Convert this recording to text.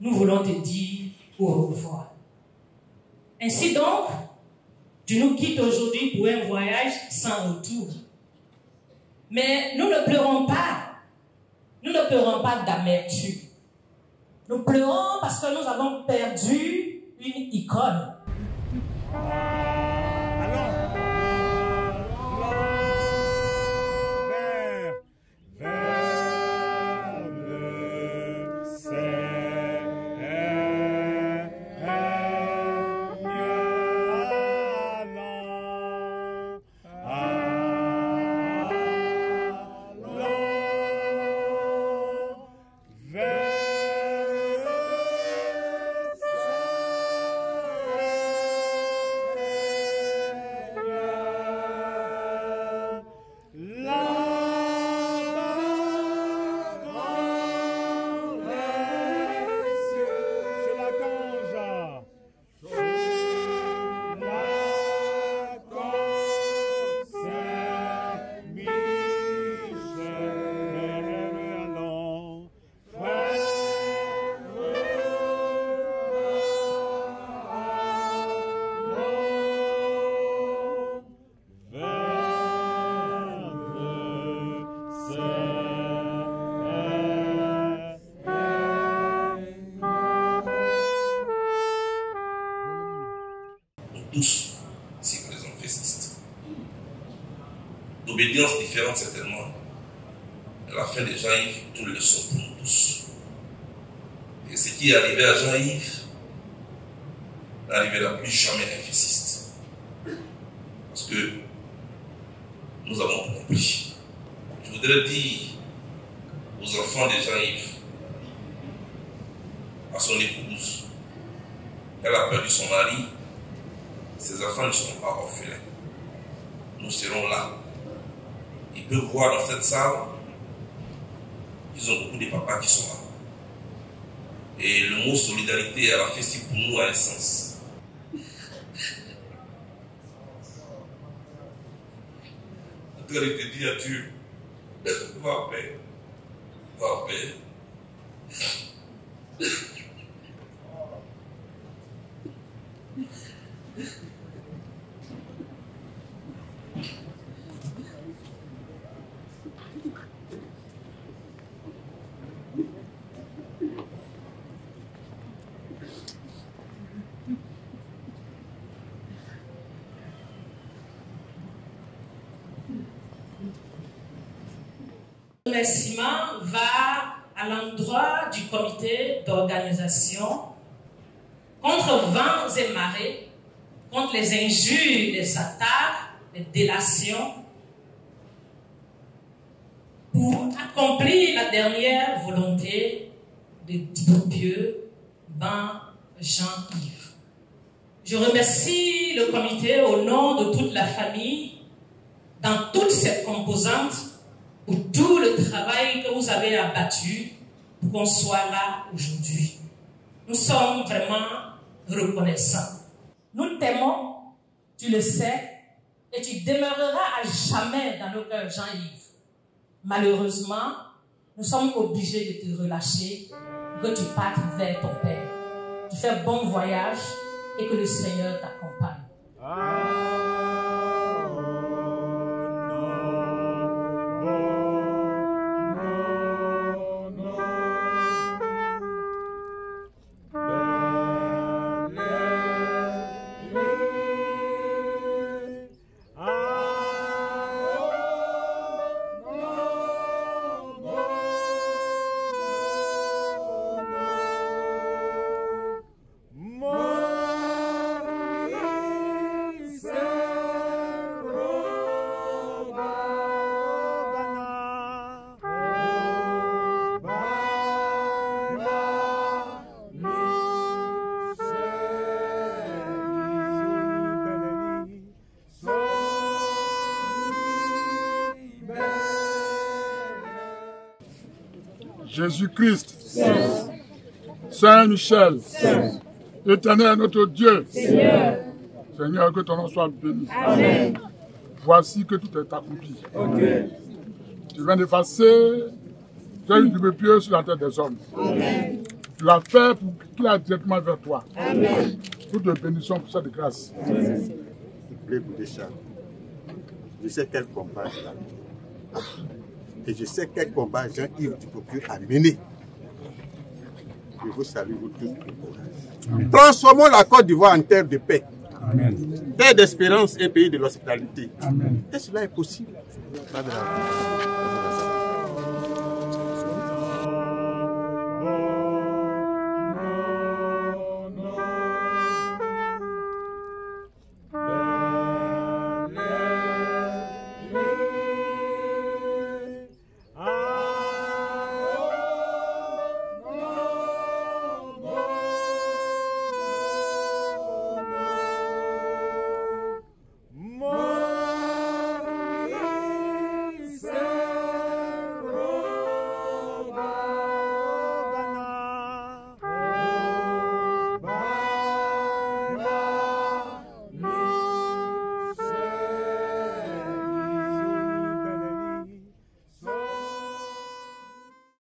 nous voulons te dire au revoir. Ainsi donc, tu nous quittes aujourd'hui pour un voyage sans retour. Mais nous ne pleurons pas. Nous ne pleurons pas d'amertume. Nous pleurons parce que nous avons perdu une icône. Tous, ici présents, festistes. D'obédience différente certainement. À la fin de Jean-Yves, tout le sont pour nous tous. Et ce qui est arrivé à Jean-Yves n'arrivera plus jamais à un fessiste. Parce que nous avons tout compris. Je voudrais dire aux enfants de Jean-Yves, à son épouse, elle a perdu son mari. Ses enfants ne seront pas orphelins. Nous serons là. Ils peuvent voir dans cette salle, ils ont beaucoup de papas qui sont là. Et le mot solidarité à la fête pour nous a un sens. En tout cas, il te dit à Dieu, va en paix. Va en paix. Le remerciement va à l'endroit du comité d'organisation contre vents et marées, contre les injures, les attaques, les délations, pour accomplir la dernière volonté de Dieu, Ben Jean-Yves. Je remercie le comité au nom de toute la famille, dans toutes ses composantes, pour tout le travail que vous avez abattu pour qu'on soit là aujourd'hui. Nous sommes vraiment reconnaissants. Nous t'aimons, tu le sais, et tu demeureras à jamais dans nos cœurs, Jean-Yves. Malheureusement, nous sommes obligés de te relâcher pour que tu partes vers ton Père. Tu fais bon voyage et que le Seigneur t'accompagne. Jésus-Christ, Saint Michel, Éternel notre Dieu, Seigneur, que ton nom soit béni. Amen. Voici que tout est accompli. Okay. Tu viens d'effacer une du pieux sur la tête des hommes. Amen. la faire pour qu'il aille directement vers toi. Amen. Toutes les bénédictions pour ça de grâce. Je sais quel combat il a mené. Et je sais quel combat Jean-Yves Dupaupieu a mené. Je vous salue, vous tous. Transformons la Côte d'Ivoire en terre de paix. Amen. Terre d'espérance et pays de l'hospitalité. Et cela est possible.